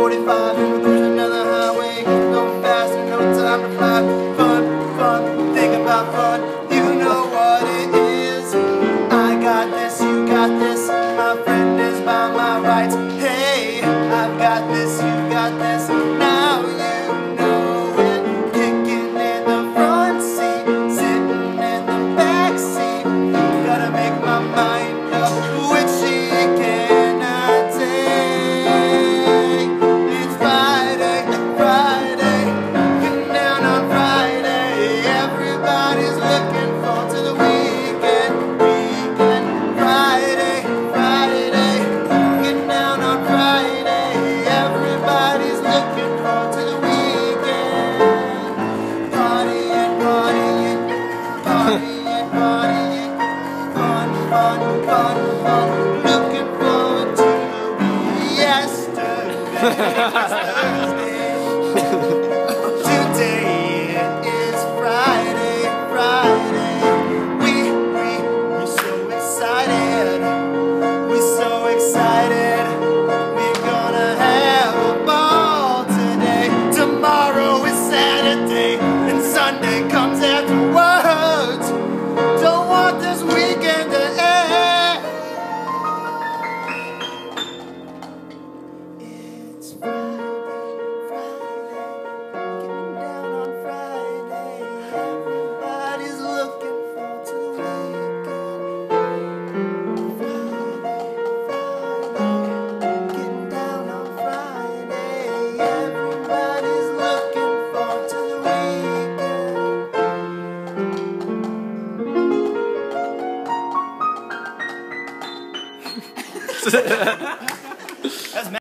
45 and there's another highway. Go fast and no time to fly. Fun, fun, think about fun. You know what it is. I got this, you got this. My friend is by my rights. Hey, I've got this, you got this. Now you know it. Kicking in the front seat, sitting in the back seat. Gotta make my mind up which she cannot take. It's Friday, Friday, getting down on Friday. Everybody's looking forward to the weekend, weekend. Friday, Friday, getting down on Friday. Everybody's looking forward to the weekend. Partying, partying, partying, partying. Fun, fun, fun, fun. Looking forward to yesterday. Today is Friday, Friday. We're so excited. We're so excited. We're gonna have a ball today. Tomorrow is Saturday, and Sunday comes afterwards. Don't want this weekend to end. It's Friday, Friday, getting down on Friday. Everybody's looking forward to the weekend. Friday, Friday, getting down on Friday. Everybody's looking forward to the weekend.